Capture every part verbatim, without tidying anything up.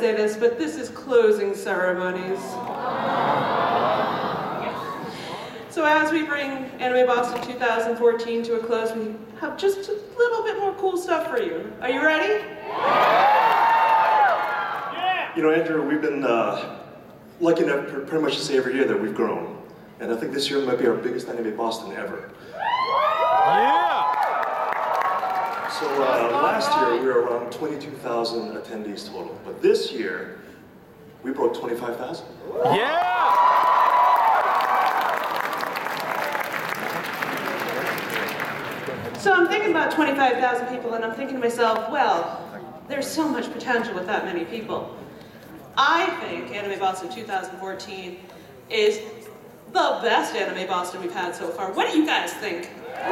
say this, but this is closing ceremonies. So as we bring Anime Boston two thousand fourteen to a close, we have just a little bit more cool stuff for you. Are you ready? Yeah. You know, Andrew, we've been uh, lucky enough pretty much to say every year that we've grown. And I think this year might be our biggest Anime Boston ever. Yeah! So uh, last year we were around twenty-two thousand attendees total. But this year, we broke twenty-five thousand. Yeah! So I'm thinking about twenty-five thousand people, and I'm thinking to myself, well, there's so much potential with that many people. I think Anime Boston two thousand fourteen is the best Anime Boston we've had so far. What do you guys think?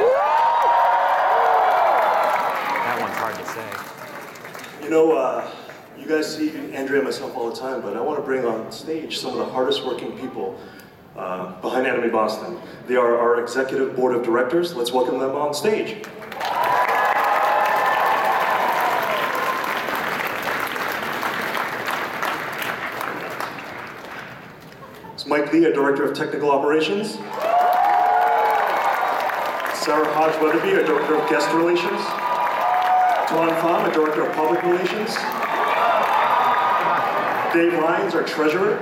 That one's hard to say. You know, uh, you guys see Andrea and myself all the time, but I want to bring on stage some of the hardest working people uh, behind Anime Boston. They are our executive board of directors. Let's welcome them on stage. It's Mike Lee, our director of technical operations. Sarah Hodge Weatherby, our director of guest relations. Tuan Pham, our director of public relations. Dave Lyons, our treasurer.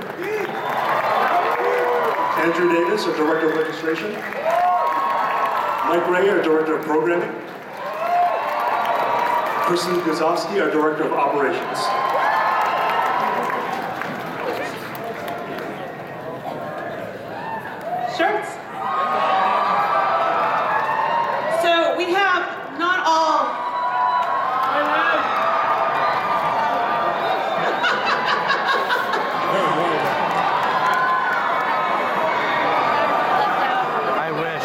Andrew Davis, our director of registration. Mike Ray, our director of programming. Kristen Guzowski, our director of operations. Shirts. So we have not all. I wish.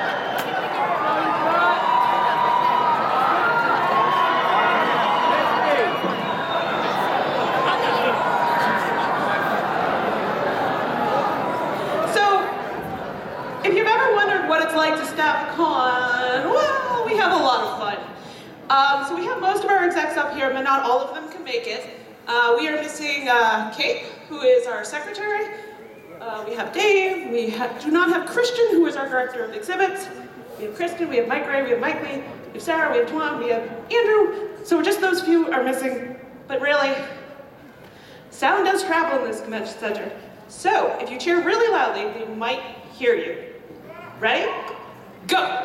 So, if you've ever wondered what it's like to staff a con, well, we have a lot of fun. Um, so we have most of our execs up here, but not all of them can make it. Uh, we are missing uh, Kate, who is our secretary. Uh, we have Dave. We ha do not have Christian, who is our director of exhibits. We have Kristen, we have Mike Ray, we have Mike Lee, we have Sarah, we have Tuan, we have Andrew. So just those few are missing, but really, sound does travel in this convention center. So if you cheer really loudly, they might hear you. Ready? Go!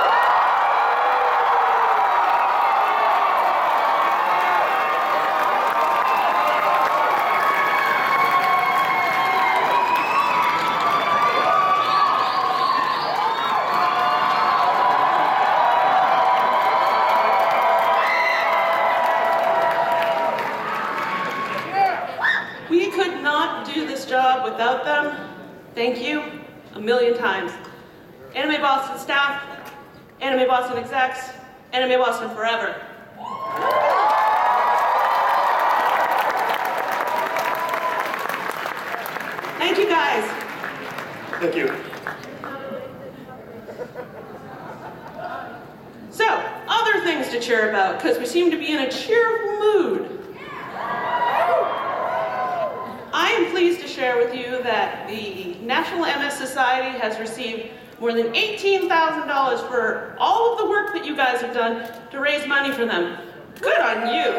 We could not do this job without them. Thank you a million times. Anime Boston staff, Anime Boston execs, Anime Boston forever. Thank you guys. Thank you. So, other things to cheer about, because we seem to be in a cheerful mood. I am pleased to share with you that the National M S Society has received more than eighteen thousand dollars for all of the work that you guys have done to raise money for them. Good on you.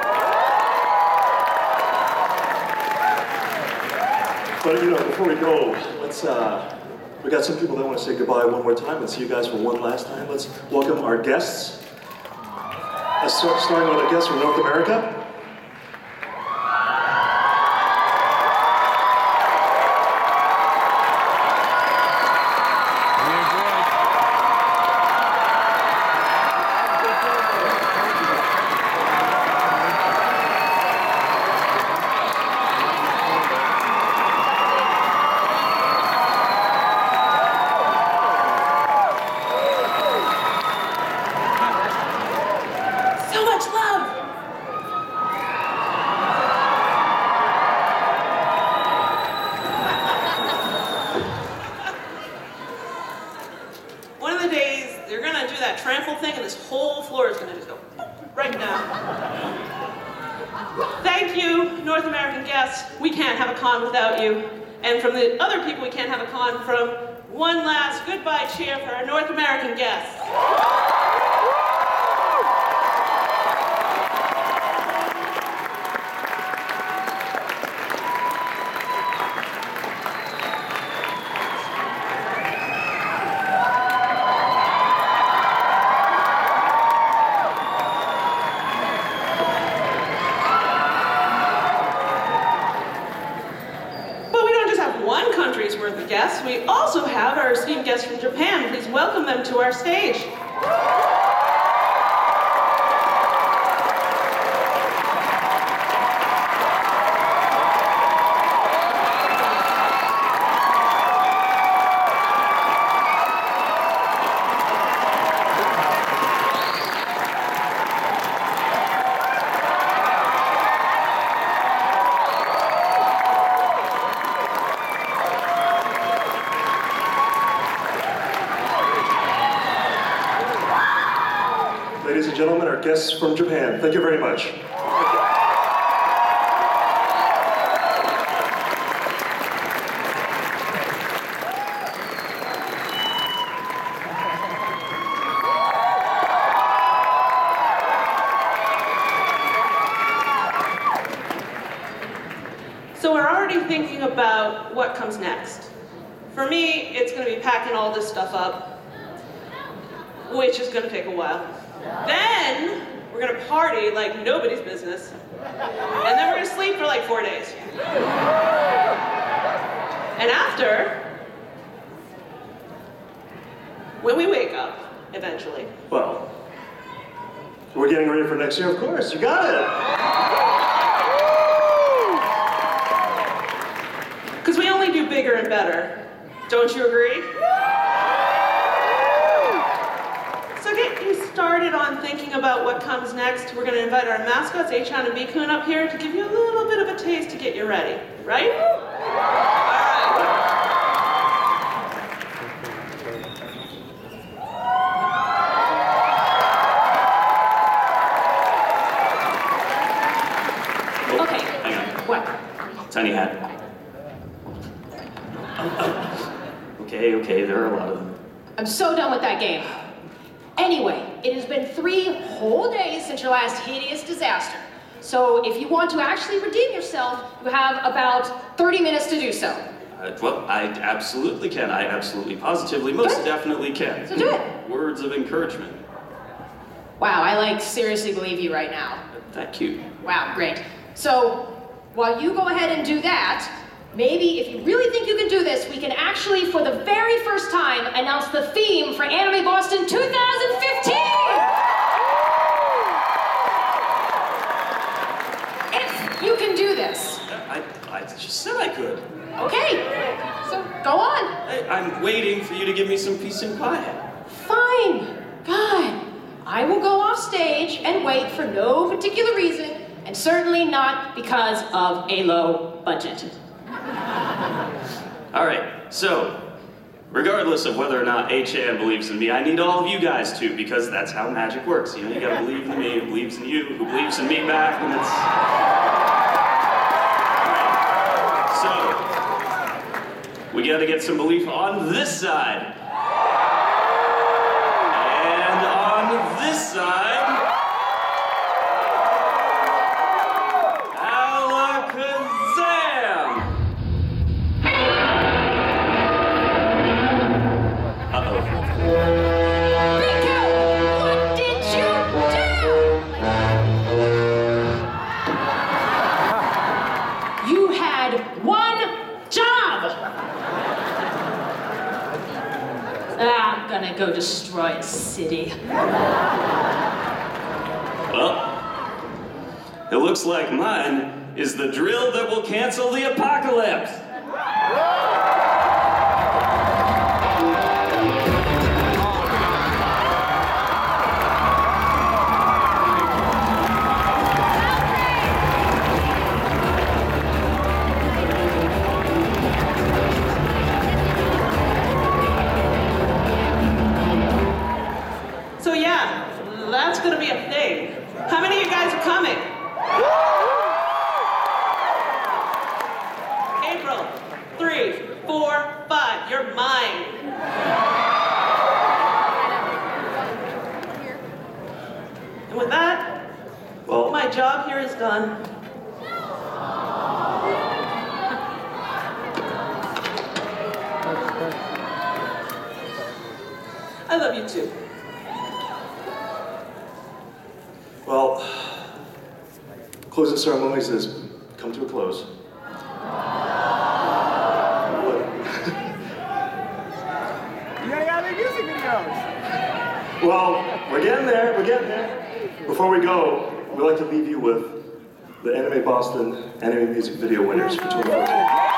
But you know, before we go, let's, uh, we got some people that want to say goodbye one more time and see you guys for one last time. Let's welcome our guests. Let's start starting with our guests from North America. So much love. One of the days, they're gonna do that trample thing and this whole floor is gonna just go right now. Thank you, North guests, we can't have a con without you. And from the other people, we can't have a con from one last goodbye cheer for our North American guests. Worth of guests. We also have our esteemed guests from Japan. Please welcome them to our stage. Ladies and gentlemen, our guests from Japan, thank you very much. So we're already thinking about what comes next. For me, it's going to be packing all this stuff up, which is going to take a while. Then, we're gonna party like nobody's business. And then we're gonna sleep for like four days. And after, when we wake up, eventually. Well, we're getting ready for next year, of course. You got it! Because we only do bigger and better. Don't you agree? So get you started on thinking about what comes next. We're going to invite our mascots, A-chan and B-kun, up here to give you a little bit of a taste to get you ready. Right? All right. Okay. Hang on. What? Tiny hat. Okay, okay, there are a lot of them. I'm so done with that game. Anyway, it has been three whole days since your last hideous disaster. So if you want to actually redeem yourself, you have about thirty minutes to do so. Uh, well, I absolutely can. I absolutely, positively, most Good. definitely can. So do it. Words of encouragement. Wow, I like seriously believe you right now. Thank you. Wow, great. So while you go ahead and do that, maybe if you really think you can do this, we can actually, for the very first time, announce the theme for Anime Boston two thousand fifteen! If you can do this. I, I just said I could. Okay, so go on. I, I'm waiting for you to give me some peace and quiet. Fine. God, I will go off stage and wait for no particular reason, and certainly not because of a low budget. All right, so, regardless of whether or not A-chan believes in me, I need all of you guys to, because that's how magic works. You know, you gotta believe in me, who believes in you, who believes in me back, and it's... All right, so, we gotta get some belief on this side. And on this side... I'm gonna go destroy a city. Well, it looks like mine is the drill that will cancel the apocalypse. So yeah, that's gonna be a thing. How many of you guys are coming? You're fine. You're mine. And with that, Well, my job here is done. I love you too. well, closing ceremonies has come to a close. You gotta get make music videos. Well, we're getting there, we're getting there. Before we go, we'd like to leave you with the Anime Boston Anime Music Video winners for twenty fourteen.